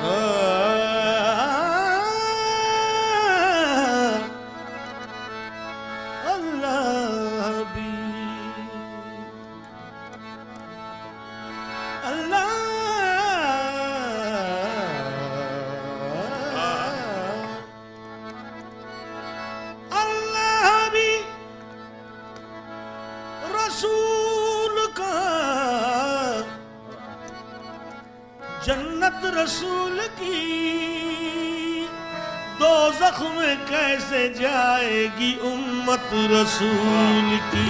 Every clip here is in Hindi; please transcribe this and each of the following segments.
जन्नत रसूल की दोज़ख में कैसे जाएगी उम्मत रसूल की।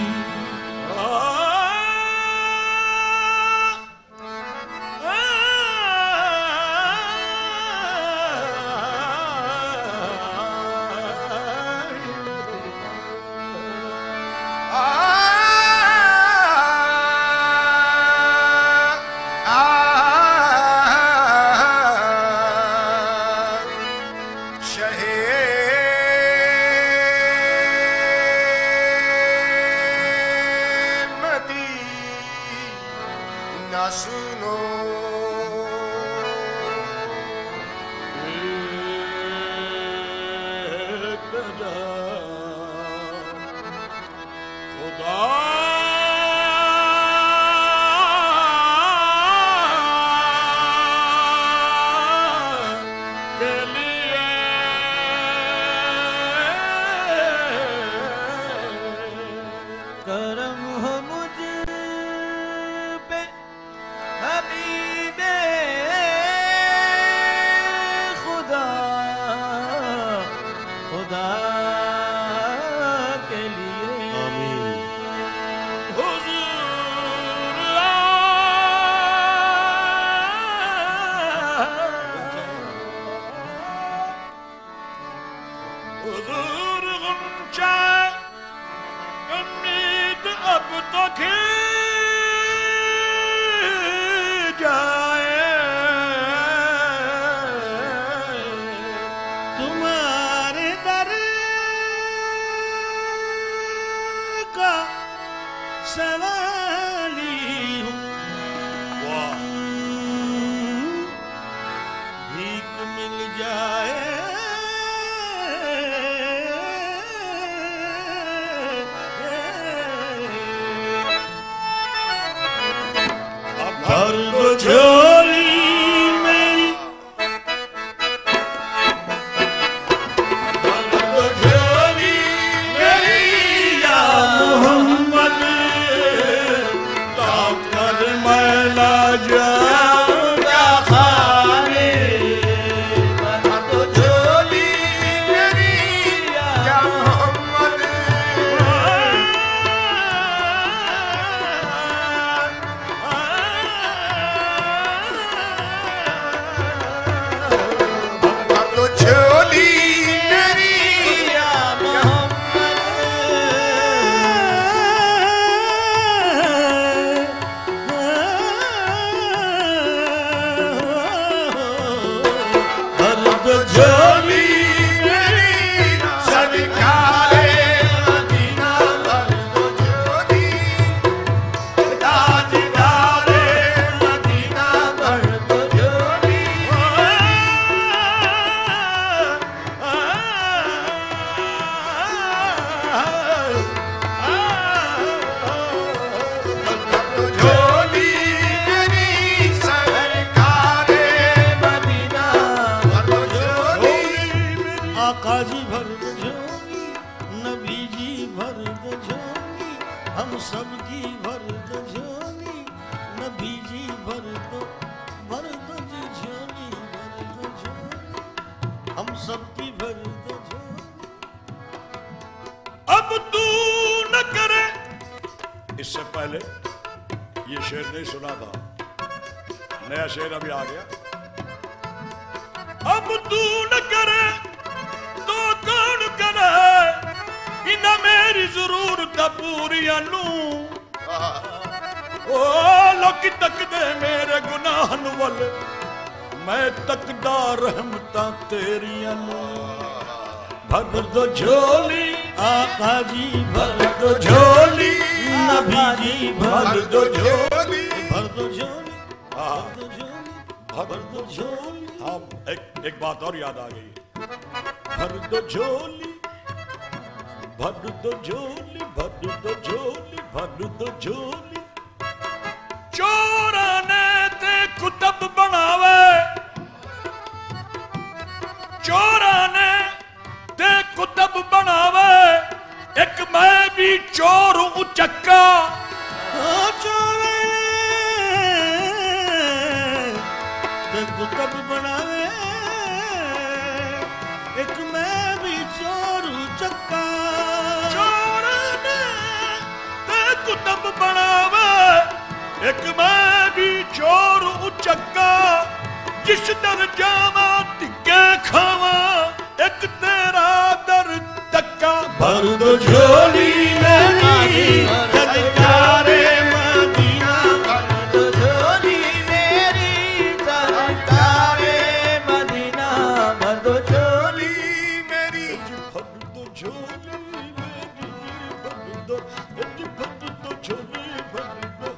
इससे पहले ये शेर नहीं सुना था, नया शेर अभी आ गया। अब तू न करे तो कौन करे, इन्हें मेरी जरूरत पूरी नू। ओ लोग तक दे मेरे गुनाह वल, मैं तकदा रहमता तेरिया नू। भर दो झोली आका जी, भर दो झोली नबी जी, भर दो झोली, भर दो झोली, भर दो झोली, भर दो झोली। हाँ, एक बात और याद आ गई। भर दो झोली, भर दो झोली, भर दो झोली, भर दो झोली। चोरा ने ते कुतब बनावे, चोरा ने ते कुतब बनावे, एक मैं भी चोर हूं चक्का। चोर ते कुतब बनावे, एक मैं भी चोर हूं चक्का। चोर ने ते कुतब बनावे, एक मैं भी चोर हूं चक्का। जिस दर जावा टिक्के खावा, एक तेरा दर तक्का। भर दो झोली मेरी सरकारे मदीना, भर दो झोली मेरी सरकारे मदीना, भर दो झोली मेरी। भर दो झोली मेरी, भर दो, भर दो झोली, भर दो,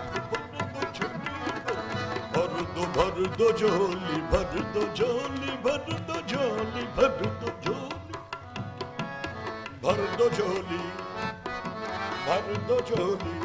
भर दो झोली, भर दो झोली, भर दो झोली, भर दो झोली, भर दो झोली, भर दो झोली,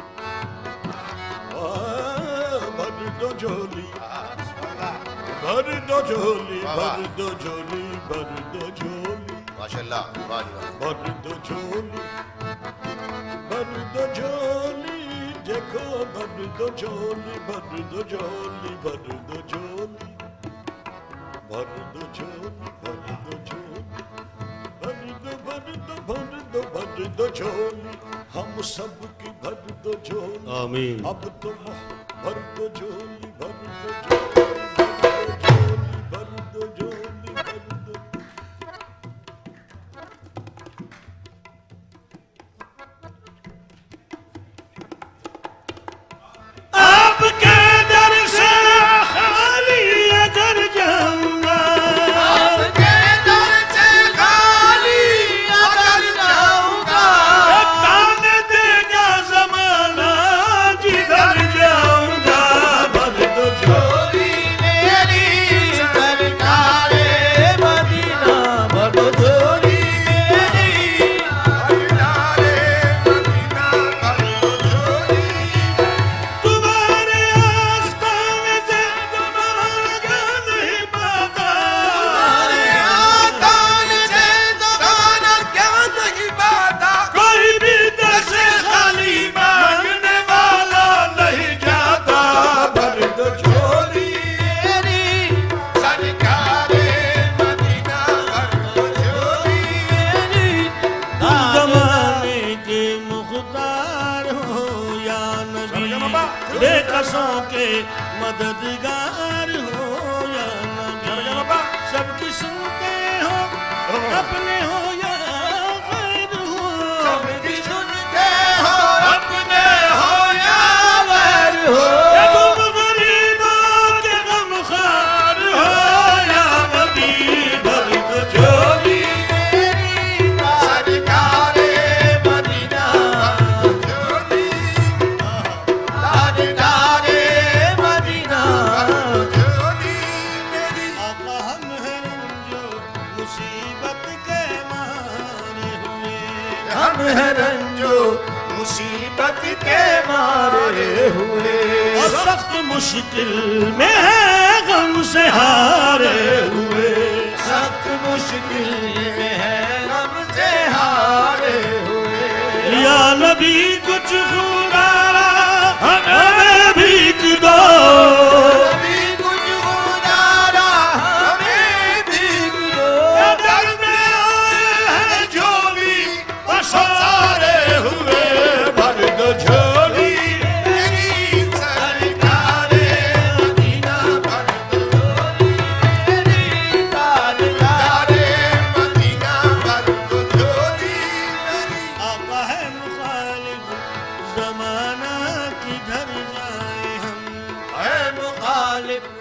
भर दो झोली, भर दो झोली, भर दो झोली, भर दो झोली, माशाल्लाह, भर दो झोली, भर दो झोली, देखो भर दो झोली, भर दो झोली, भर दो झोली, भर दो झोली, भर दो झोली, भर दो, भर दो, भर दो, भर दो झोली, हम सब की भर दो झोली। आमीन। अब तो भर दो झोली, भर दो झोली, भर दो झोली, भर दो। आपके दर से खाली अगर जाऊंगा, आपके दर से खाली अगर जाऊंगा, ताने देगा जमाना जिधर जाऊंगा। भर दो झोली मेरी सरकारे मदीना, भर दो झोली मेरी सरकारे मदीना, भर दो झोली। तुम्हारे आस्ताने से जमाना नहीं पाता, तुम्हारे आस्ताने से ज़माना क्या नहीं पाता। कोई भी दर से खाली मांगने वाला नहीं जाता। भर दो झोली मेरी सरकारे मदीना, भर दो झोली मेरी। तुम जमाने के मुख्तार हो या नबी, बेकसों के मददगार हो या नबी, सबकी सुनते हो अपने हो या गैर हो, सबकी सुनते हो अपने हो या गैर हो। या तुम गरीबों के गमखार हो या नबी। भर दो झोली मेरी सरकारे मदीना, भर दो झोली सरकारे मदीना, भर दो झोली मेरी। आका हम हैं जो मुसीबत के मारे हुए, हम हैं रंजो मुसीबत के मारे हुए, और सख्त मुश्किल में है गम से हारे हुए। सख्त मुश्किल में है गम से हारे हुए। या नबी कुछ खुदारा हमें भीख दो, कभी कुछ गुजारा हमें भीग दो। दर में आए हैं जो भी पसारे हुए। भर दो झोली मेरी सरकारे मदीना, भर दो झोली मेरी सरकारे मदीना, भर दो झोली मेरी। आका है मुखालिफ जमाना किधर जाए हम, है मुखालिफ